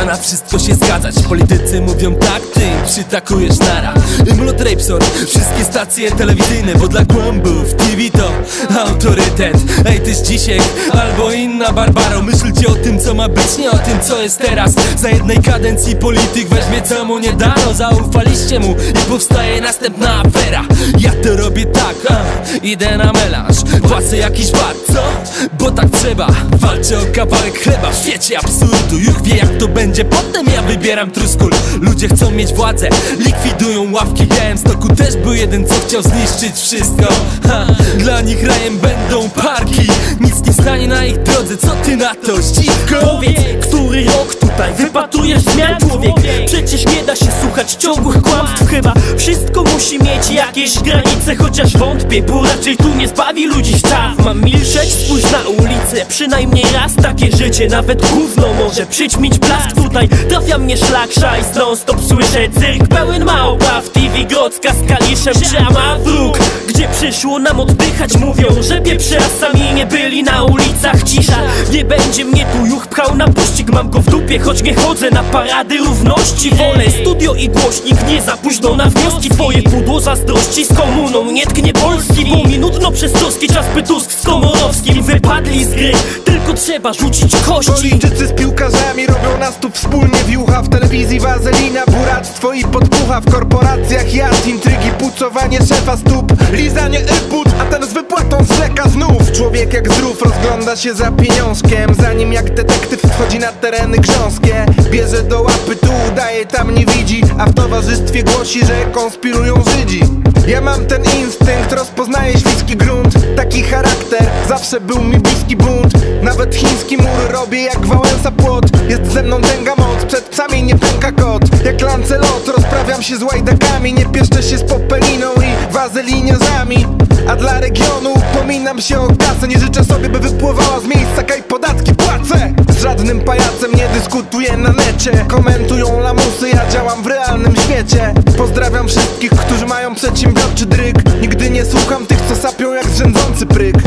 na wszystko się zgadzać. Politycy mówią tak, ty im przytakujesz nara. Mlot Rapsor, wszystkie stacje telewizyjne, bo dla głąbów TV to autorytet. Ej, tyś Dzisiek albo inna Barbaro. Myślcie o tym, co ma być, nie o tym, co jest teraz. Za jednej kadencji polityk weźmie, co mu nie dano. Zaufaliście mu i powstaje następna afera. Ja to robię tak, idę na melanż, płacę jakiś VAT, co? Bo tak trzeba. Walczę o kawałek chleba w świecie absurdu. Już wie, jak to będzie, potem ja wybieram truskul. Ludzie chcą mieć władzę, likwidują ławki. W Białymstoku też był jeden, co chciał zniszczyć wszystko. Dla nich rajem będą parki. Nic nie stanie na ich drodze, co ty na to, ściwko? Powiedz, który rok tutaj wypatrujesz zmian, człowiek? Przecież nie da się słuchać ciągłych kłamstw. Chyba wszystko musi mieć jakieś granice, chociaż wątpię, bo raczej tu nie zbawi ludzi szczaw. Mam milczeć? Spójrz na ulicę, przynajmniej raz takie życie. Nawet gówno może przyćmić blask. Tutaj trafia mnie szlak, szajs, non stop słyszę cyrk pełen małpa. W TV Grodzka z Kaliszem czy Amawruk, gdzie przyszło nam oddychać. Mówią, że pieprze, a sami nie byli na ulicach. Cisza, nie będzie mnie tu juch pchał na pościg. Mam go w dupie, choć nie chodzę na parady równości. Wolę studio i głośnik, nie za późno na wnioski. Twoje pudło zazdrości z komuną nie tknie Polski, bo mi nudno przez troski, czas by Tusk z Komorowskim wypadli z gry. Tylko trzeba rzucić kości. Politycy z piłkarzami robią nas tu wspólnie wiucha. W telewizji wazelina, buractwo i podpucha. W korporacjach jazd, intrygi, pucowanie szefa stóp, lizanie but, a ten z wypłatą zwleka znów. Człowiek jak zdrów rozgląda się za pieniążkiem, zanim jak detektyw wchodzi na tereny grząskie. Bierze do łapy, tu udaje, tam nie widzi, a w towarzystwie głosi, że konspirują Żydzi. Ja mam ten instynkt, rozpoznaję śliski grunt. Taki charakter, zawsze był mi bliski bunt. Nawet chiński mur robię jak Wałęsa płot. Jest ze mną tęga moc, przed psami nie pęka kot. Jak Lancelot rozprawiam się z łajdakami. Nie pieszczę się z popeliną i wazeliniarzami. A dla regionu upominam się o kasę. Nie życzę sobie, by wypływała z miejsca, kaj podatki płacę. Z żadnym pajacem nie dyskutuję na necie. Komentują lamusy, ja działam w realnym świecie. Pozdrawiam wszystkich, którzy mają przedsiębiorczy dryg. Nigdy nie słucham tych, co sapią jak zrzędzący pryk.